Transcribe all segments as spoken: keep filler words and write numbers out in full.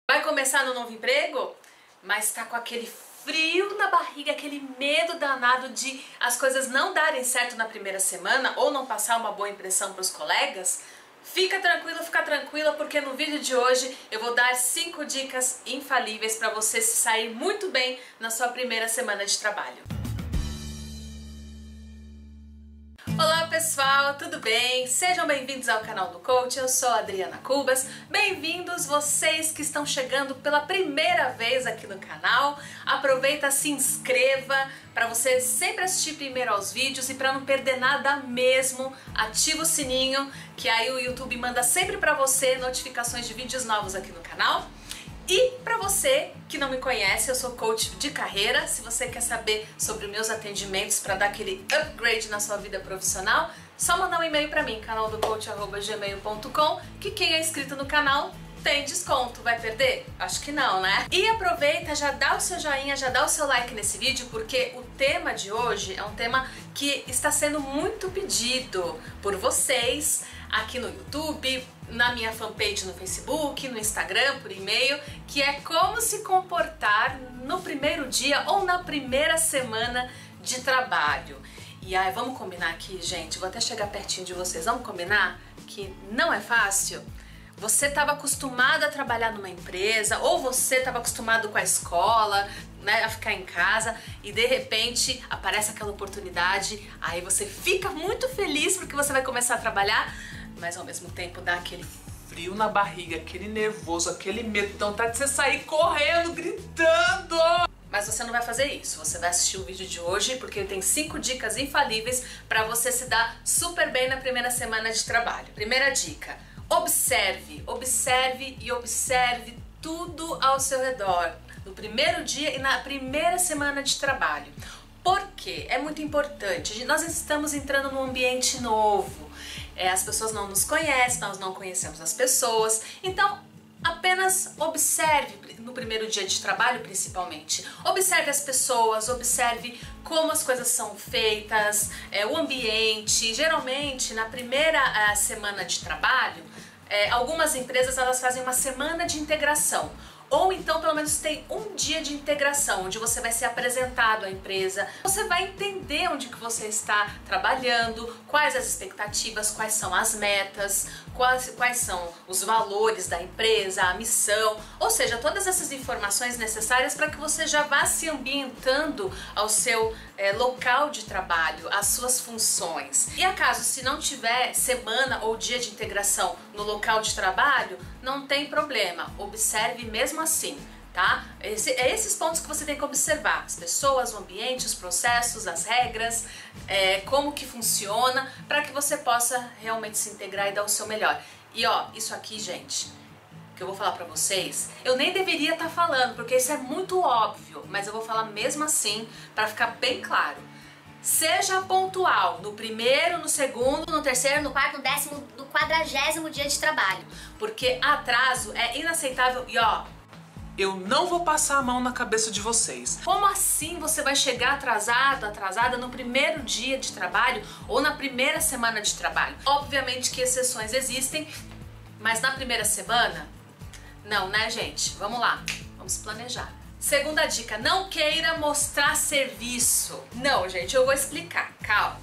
Vai começar no novo emprego, mas tá com aquele frio na barriga, aquele medo danado de as coisas não darem certo na primeira semana ou não passar uma boa impressão para os colegas? Fica tranquilo, fica tranquila, porque no vídeo de hoje eu vou dar cinco dicas infalíveis para você se sair muito bem na sua primeira semana de trabalho. Olá pessoal, tudo bem? Sejam bem-vindos ao canal do Coach, eu sou a Adriana Cubas. Bem-vindos vocês que estão chegando pela primeira vez aqui no canal. Aproveita, se inscreva para você sempre assistir primeiro aos vídeos e para não perder nada mesmo, ativa o sininho que aí o YouTube manda sempre para você notificações de vídeos novos aqui no canal. E para você que não me conhece, eu sou coach de carreira. Se você quer saber sobre meus atendimentos para dar aquele upgrade na sua vida profissional, só mandar um e-mail para mim, canal do coach arroba gmail ponto com, que quem é inscrito no canal tem desconto. Vai perder? Acho que não, né? E aproveita, já dá o seu joinha, já dá o seu like nesse vídeo, porque o tema de hoje é um tema que está sendo muito pedido por vocês aqui no YouTube, na minha fanpage no Facebook, no Instagram, por e-mail, que é como se comportar no primeiro dia ou na primeira semana de trabalho. E aí, vamos combinar aqui, gente, vou até chegar pertinho de vocês, vamos combinar que não é fácil? Você estava acostumado a trabalhar numa empresa, ou você estava acostumado com a escola, né, a ficar em casa, e de repente aparece aquela oportunidade, aí você fica muito feliz porque você vai começar a trabalhar, mas ao mesmo tempo dá aquele frio na barriga, aquele nervoso, aquele medo, então tá de você sair correndo, gritando. Mas você não vai fazer isso, você vai assistir o vídeo de hoje porque eu tenho cinco dicas infalíveis para você se dar super bem na primeira semana de trabalho. Primeira dica: observe, observe e observe tudo ao seu redor, no primeiro dia e na primeira semana de trabalho. Por quê? É muito importante, nós estamos entrando num ambiente novo, é, as pessoas não nos conhecem, nós não conhecemos as pessoas, então apenas observe no primeiro dia de trabalho, principalmente. Observe as pessoas, observe como as coisas são feitas, é, o ambiente. Geralmente, na primeira a, semana de trabalho, é, algumas empresas elas fazem uma semana de integração. Ou então, pelo menos, tem um dia de integração, onde você vai ser apresentado à empresa, você vai entender onde que você está trabalhando, quais as expectativas, quais são as metas, quais, quais são os valores da empresa, a missão, ou seja, todas essas informações necessárias para que você já vá se ambientando ao seu é, local de trabalho, às suas funções. E acaso, se não tiver semana ou dia de integração no local de trabalho, não tem problema, observe mesmo assim, tá? Esse, é esses pontos que você tem que observar: as pessoas, o ambiente, os processos, as regras, é, como que funciona, para que você possa realmente se integrar e dar o seu melhor. E ó, isso aqui, gente, que eu vou falar pra vocês, eu nem deveria estar falando, porque isso é muito óbvio, mas eu vou falar mesmo assim, para ficar bem claro. Seja pontual no primeiro, no segundo, no terceiro, no quarto, no décimo, no quadragésimo dia de trabalho, porque atraso é inaceitável. E ó, eu não vou passar a mão na cabeça de vocês. Como assim você vai chegar atrasado, atrasada no primeiro dia de trabalho ou na primeira semana de trabalho? Obviamente que exceções existem, mas na primeira semana, não, né, gente? Vamos lá, vamos planejar. Segunda dica: não queira mostrar serviço. Não, gente, eu vou explicar, calma.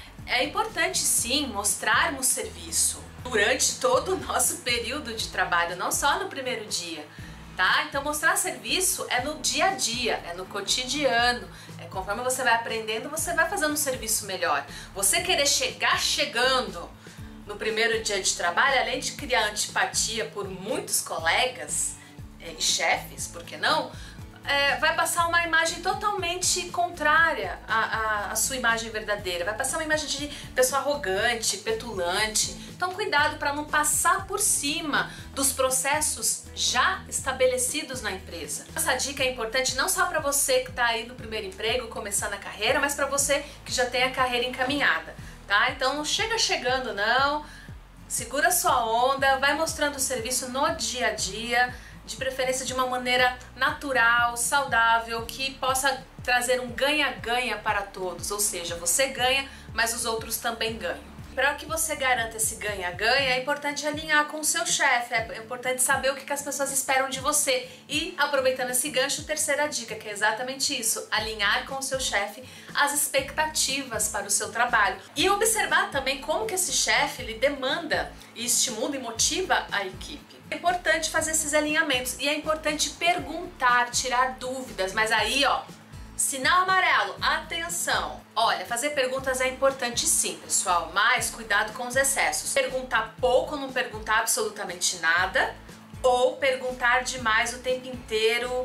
É importante sim mostrarmos serviço durante todo o nosso período de trabalho, não só no primeiro dia, tá? Então mostrar serviço é no dia a dia, é no cotidiano, é conforme você vai aprendendo, você vai fazendo um serviço melhor. Você querer chegar chegando no primeiro dia de trabalho, além de criar antipatia por muitos colegas é, e chefes, por que não? É, vai passar uma imagem totalmente contrária à, à, à sua imagem verdadeira, vai passar uma imagem de pessoa arrogante, petulante. Então cuidado para não passar por cima dos processos já estabelecidos na empresa. Essa dica é importante não só para você que está aí no primeiro emprego, começando a carreira, mas para você que já tem a carreira encaminhada, tá? Então não chega chegando não, segura sua onda, vai mostrando o serviço no dia a dia, de preferência de uma maneira natural, saudável, que possa trazer um ganha-ganha para todos, ou seja, você ganha, mas os outros também ganham. para que você garanta esse ganha-ganha, é importante alinhar com o seu chefe, é importante saber o que as pessoas esperam de você. E, aproveitando esse gancho, terceira dica, que é exatamente isso, alinhar com o seu chefe as expectativas para o seu trabalho. E observar também como que esse chefe ele demanda e estimula e motiva a equipe. É importante fazer esses alinhamentos e é importante perguntar, tirar dúvidas, mas aí, ó, sinal amarelo, atenção! Olha, fazer perguntas é importante sim, pessoal, mas cuidado com os excessos. Perguntar pouco, não perguntar absolutamente nada, ou perguntar demais o tempo inteiro,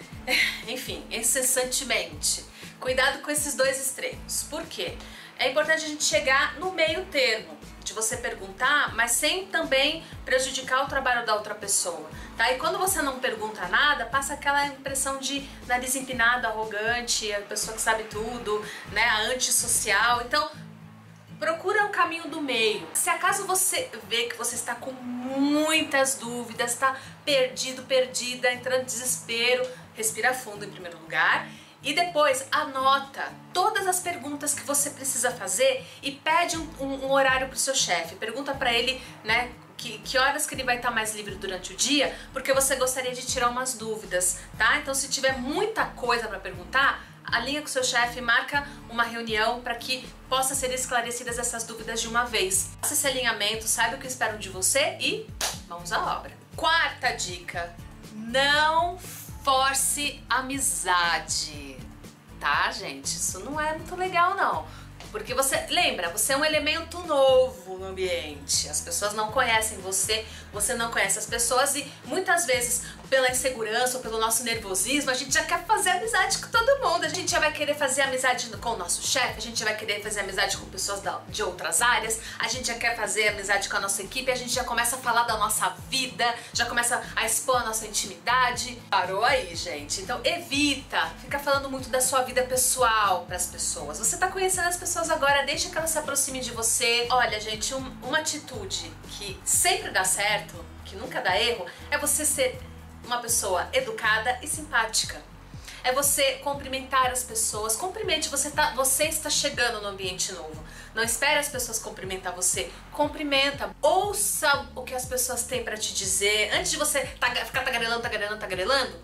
enfim, incessantemente. Cuidado com esses dois extremos. Por quê? É importante a gente chegar no meio termo, de você perguntar, mas sem também prejudicar o trabalho da outra pessoa, tá? E quando você não pergunta nada, passa aquela impressão de nariz empinado, arrogante, a pessoa que sabe tudo, né, a antissocial. Então, procura um caminho do meio. Se acaso você vê que você está com muitas dúvidas, está perdido, perdida, entrando em desespero, respira fundo em primeiro lugar. E depois anota todas as perguntas que você precisa fazer e pede um, um, um horário para o seu chefe. Pergunta para ele, né, que, que horas que ele vai estar mais livre durante o dia, porque você gostaria de tirar umas dúvidas, tá? Então, se tiver muita coisa para perguntar, alinha com o seu chefe, marca uma reunião para que possa ser esclarecidas essas dúvidas de uma vez. Faça esse alinhamento, saiba o que esperam de você e vamos à obra. Quarta dica: não force amizade, tá, gente? Isso não é muito legal, não. Porque você, lembra, você é um elemento novo no ambiente. As pessoas não conhecem você, você não conhece as pessoas e muitas vezes, pela insegurança ou pelo nosso nervosismo, a gente já quer fazer amizade com todo mundo. A gente já vai querer fazer amizade com o nosso chefe, a gente já vai querer fazer amizade com pessoas de outras áreas, a gente já quer fazer amizade com a nossa equipe, a gente já começa a falar da nossa vida, já começa a expor a nossa intimidade. Parou aí, gente? Então evita, fica falando muito da sua vida pessoal para as pessoas. Você tá conhecendo as pessoas agora, deixa que elas se aproximem de você. Olha, gente, um, uma atitude que sempre dá certo, que nunca dá erro, é você ser uma pessoa educada e simpática. É você cumprimentar as pessoas. Cumprimente, você, tá, você está chegando no ambiente novo. Não espere as pessoas cumprimentar você. Cumprimenta. Ouça o que as pessoas têm para te dizer. Antes de você taga, ficar tagarelando, tagarelando, tagarelando,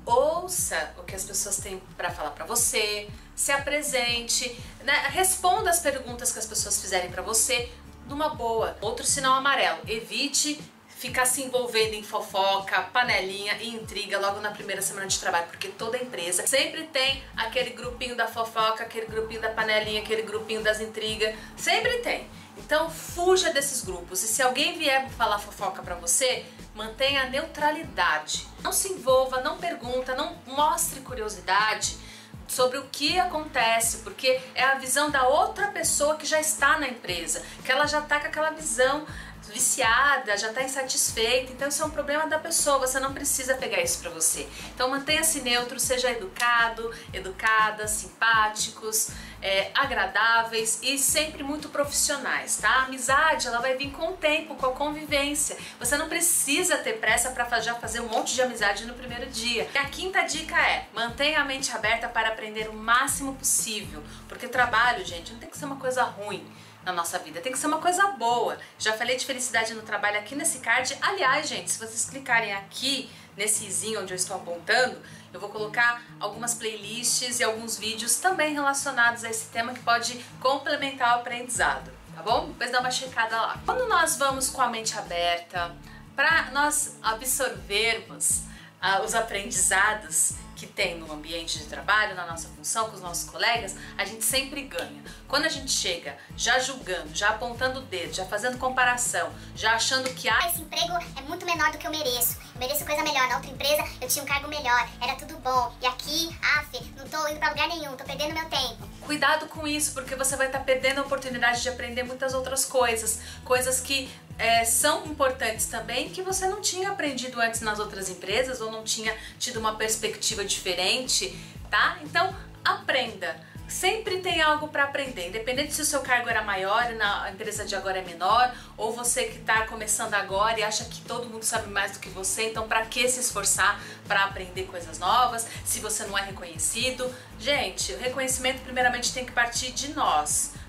ouça o que as pessoas têm para falar para você. Se apresente, né? Responda as perguntas que as pessoas fizerem para você numa boa. Outro sinal amarelo: evite ficar se envolvendo em fofoca, panelinha e intriga logo na primeira semana de trabalho, porque toda empresa sempre tem aquele grupinho da fofoca, aquele grupinho da panelinha, aquele grupinho das intrigas, sempre tem. Então fuja desses grupos, e se alguém vier falar fofoca pra você, mantenha a neutralidade. Não se envolva, não pergunta, não mostre curiosidade sobre o que acontece, porque é a visão da outra pessoa que já está na empresa, que ela já está com aquela visão viciada, já está insatisfeita. Então isso é um problema da pessoa, você não precisa pegar isso pra você. Então mantenha-se neutro, seja educado, educada, simpáticos, é, agradáveis e sempre muito profissionais, tá? A amizade, ela vai vir com o tempo, com a convivência. Você não precisa ter pressa para já fazer um monte de amizade no primeiro dia. E a quinta dica é: mantenha a mente aberta para aprender o máximo possível, porque trabalho, gente, não tem que ser uma coisa ruim na nossa vida, tem que ser uma coisa boa. Já falei de felicidade no trabalho aqui nesse card. Aliás, gente, se vocês clicarem aqui nesse izinho onde eu estou apontando, eu vou colocar algumas playlists e alguns vídeos também relacionados a esse tema que pode complementar o aprendizado, tá bom? Depois dá uma checada lá. Quando nós vamos com a mente aberta, para nós absorvermos uh, os aprendizados que tem no ambiente de trabalho, na nossa função, com os nossos colegas, a gente sempre ganha. Quando a gente chega já julgando, já apontando o dedo, já fazendo comparação, já achando que ah, esse emprego é muito menor do que eu mereço, eu mereço coisa melhor, na outra empresa eu tinha um cargo melhor, era tudo bom, e aqui, af, não tô indo pra lugar nenhum, tô perdendo meu tempo. Cuidado com isso, porque você vai estar perdendo a oportunidade de aprender muitas outras coisas, coisas que é, são importantes também, que você não tinha aprendido antes nas outras empresas, ou não tinha tido uma perspectiva diferente, tá? Então, aprenda. Sempre tem algo para aprender, independente se o seu cargo era maior, na empresa de agora é menor, ou você que está começando agora e acha que todo mundo sabe mais do que você, então para que se esforçar para aprender coisas novas, se você não é reconhecido? Gente, o reconhecimento primeiramente tem que partir de nós,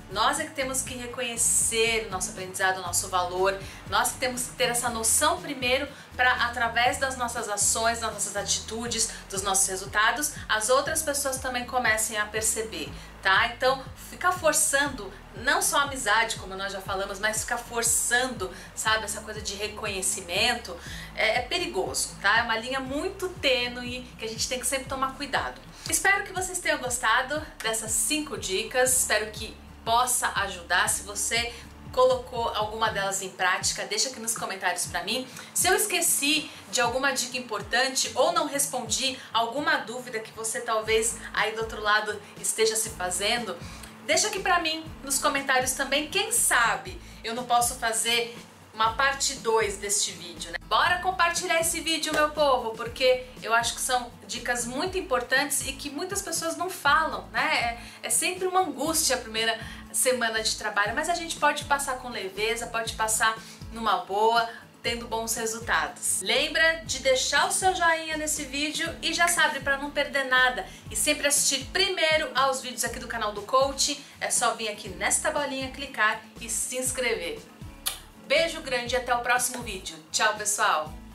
Nós é que temos que reconhecer o nosso aprendizado, o nosso valor. Nós que temos que ter essa noção primeiro para, através das nossas ações, das nossas atitudes, dos nossos resultados, as outras pessoas também comecem a perceber, tá? Então, ficar forçando, não só a amizade, como nós já falamos, mas ficar forçando, sabe, essa coisa de reconhecimento é, é perigoso, tá? É uma linha muito tênue que a gente tem que sempre tomar cuidado. Espero que vocês tenham gostado dessas cinco dicas, espero que possa ajudar. Se você colocou alguma delas em prática, deixa aqui nos comentários pra mim. Se eu esqueci de alguma dica importante ou não respondi alguma dúvida que você talvez aí do outro lado esteja se fazendo, deixa aqui pra mim nos comentários também. Quem sabe eu não posso fazer uma parte dois deste vídeo, né? Bora compartilhar esse vídeo, meu povo, porque eu acho que são dicas muito importantes e que muitas pessoas não falam, né? É, é sempre uma angústia a primeira semana de trabalho, mas a gente pode passar com leveza, pode passar numa boa, tendo bons resultados. Lembra de deixar o seu joinha nesse vídeo e já sabe, para não perder nada e sempre assistir primeiro aos vídeos aqui do canal do Coach, é só vir aqui nesta bolinha, clicar e se inscrever. Beijo grande e até o próximo vídeo. Tchau, pessoal!